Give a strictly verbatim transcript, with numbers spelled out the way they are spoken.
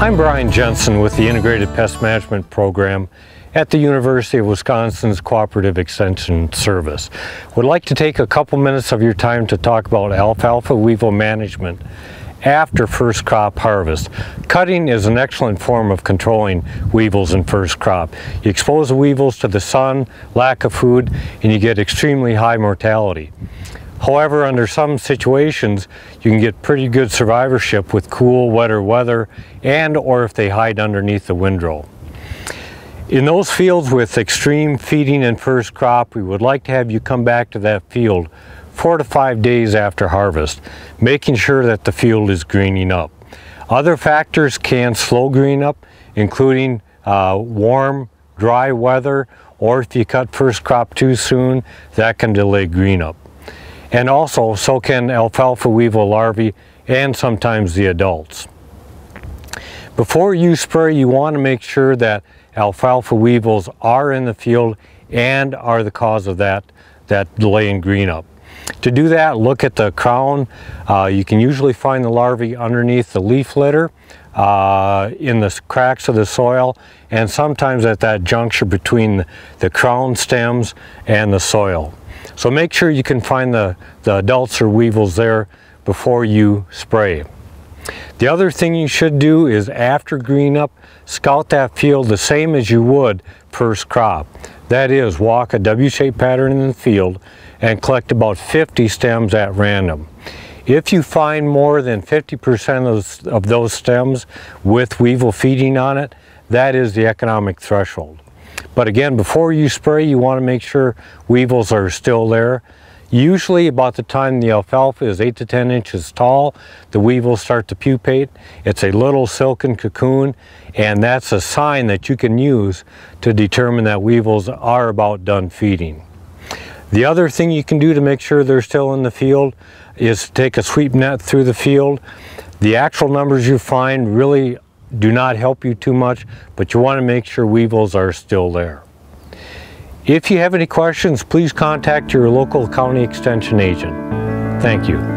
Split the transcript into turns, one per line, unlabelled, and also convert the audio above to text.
I'm Bryan Jensen with the Integrated Pest Management Program at the University of Wisconsin's Cooperative Extension Service. Would like to take a couple minutes of your time to talk about alfalfa weevil management after first crop harvest. Cutting is an excellent form of controlling weevils in first crop. You expose the weevils to the sun, lack of food, and you get extremely high mortality. However, under some situations, you can get pretty good survivorship with cool, wetter weather and or if they hide underneath the windrow. In those fields with extreme feeding in first crop, we would like to have you come back to that field four to five days after harvest, making sure that the field is greening up. Other factors can slow green up, including uh, warm, dry weather, or if you cut first crop too soon, that can delay green up. And also, so can alfalfa weevil larvae and sometimes the adults. Before you spray, you want to make sure that alfalfa weevils are in the field and are the cause of that, that delay in green up. To do that, look at the crown. Uh, you can usually find the larvae underneath the leaf litter, uh, in the cracks of the soil, and sometimes at that juncture between the, the crown stems and the soil. So make sure you can find the, the adults or weevils there before you spray. The other thing you should do is after green up, scout that field the same as you would first crop. That is, walk a W-shaped pattern in the field and collect about fifty stems at random. If you find more than fifty percent of, of those stems with weevil feeding on it, that is the economic threshold. But again, before you spray, you want to make sure weevils are still there. Usually about the time the alfalfa is eight to ten inches tall, the weevils start to pupate. It's a little silken cocoon, and that's a sign that you can use to determine that weevils are about done feeding. The other thing you can do to make sure they're still in the field is to take a sweep net through the field. The actual numbers you find really do not help you too much, but you want to make sure weevils are still there. If you have any questions, please contact your local county extension agent. Thank you.